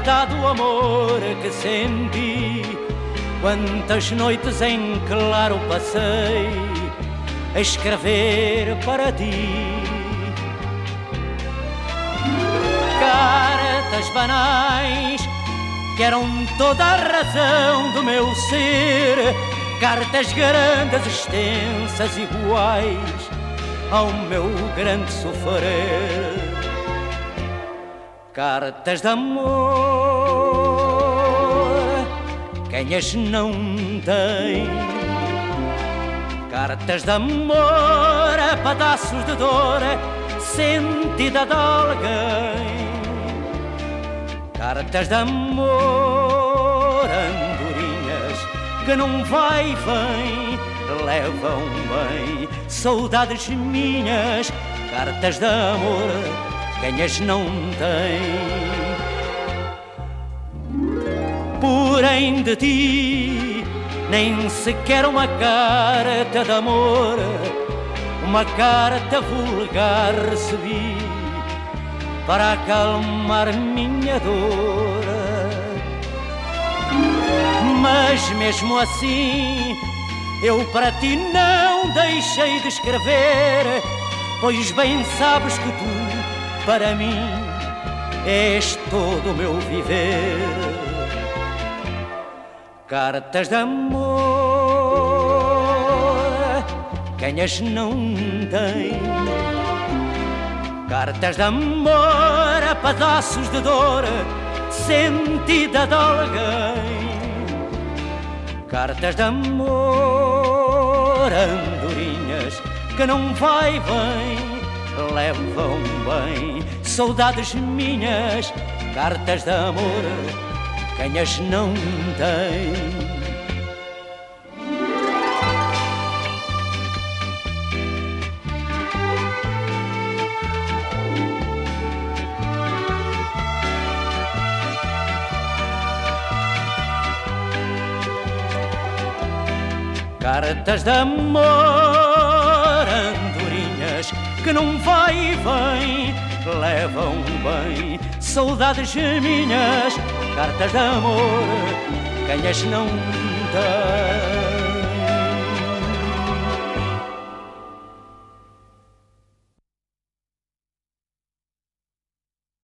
verdade o amor que senti. Quantas noites em claro passei a escrever para ti. Cartas banais que eram toda a razão do meu ser, cartas grandes, extensas, iguais ao meu grande sofrer. Cartas de amor, quem as não tem? Cartas de amor, a pedaços de dor sentida de alguém. Cartas de amor, andorinhas que não vai e vem, levam bem saudades minhas. Cartas de amor, quem as não tem? Porém de ti nem sequer uma carta de amor, uma carta vulgar recebi para acalmar minha dor. Mas mesmo assim eu para ti não deixei de escrever, pois bem sabes que tu para mim és todo o meu viver. Cartas de amor, quem as não tem? Cartas de amor, a pedaços de dor sentida de alguém. Cartas de amor, andorinhas que não vai bem, levam bem saudades minhas. Cartas de amor, quem as não tem? Cartas de amor, andorinhas que não vai e vem, levam bem saudades minhas. Cartas de amor, quem as não tem?